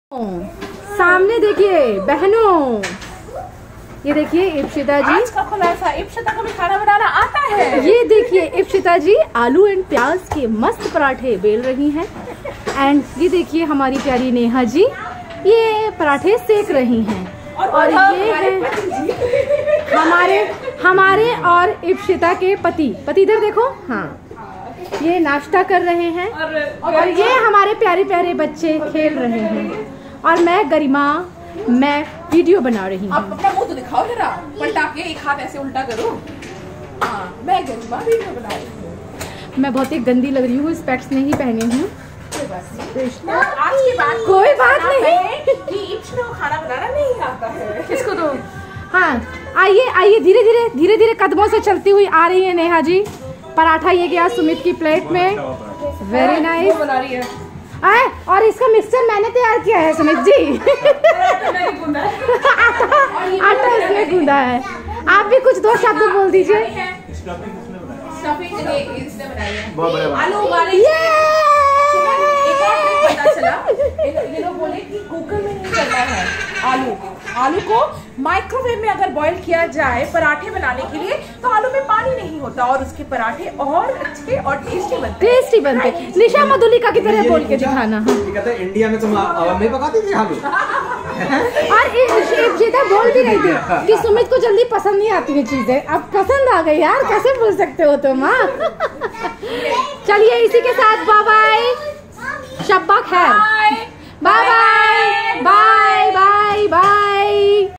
सामने देखिए बहनों, ये देखिए इप्शिता जी। आज का खुलासा, इप्शिता को भी खाना बनाना आता है। ये देखिए इप्शिता जी आलू एंड प्याज के मस्त पराठे बेल रही हैं। एंड ये देखिए हमारी प्यारी नेहा जी ये पराठे सेक रही हैं। और ये है हमारे और इप्शिता के पति इधर देखो। हाँ, ये नाश्ता कर रहे हैं और ये हमारे प्यारे प्यारे बच्चे खेल रहे हैं और मैं गरिमा वीडियो बना रही हूँ। आप अपना मुंह तो दिखाओ जरा, पलटा के एक हाथ ऐसे उल्टा करो। हाँ, मैं गरिमा वीडियो बना रही हूँ। मैं बहुत ही गंदी लग रही हूँ, स्पेक्स नहीं पहनी हूँ। आज की बात कोई बात नहीं कि इप्शिता को खाना बनाना नहीं आता है। किसको तो। हाँ, आइए धीरे धीरे कदमों से चलती हुई आ रही है नेहा जी। पराठा ये गया सुमित की प्लेट में। वेरी नाइस बना रही है। और इसका मिक्सचर मैंने तैयार किया है सुमित जी। आटा इसमें गूंदा है। आप भी कुछ दो शब्द बोल दीजिए। आलू उबाले। पता चला ये लोग बोले कि कुकर में नहीं करना है। आलू को माइक्रोवेव में अगर बॉईल किया जाए पराठे बनाने के लिए तो आलू में पानी नहीं होता और उसके पराठे और अच्छे और टेस्टी बनते। निशा मधुलिका की तरह बोल के दिखाना। कहते हैं इंडिया में तुम अवन में पकाती थी आलू। और इप्शिता बोल भी रही थी कि सुमित को जल्दी पसंद नहीं आती है चीजें। अब पसंद आ गई यार, कैसे बोल सकते हो तुम। हाँ चलिए इसी के साथ बाय बाय, शब्बा खैर, bye bye bye bye bye.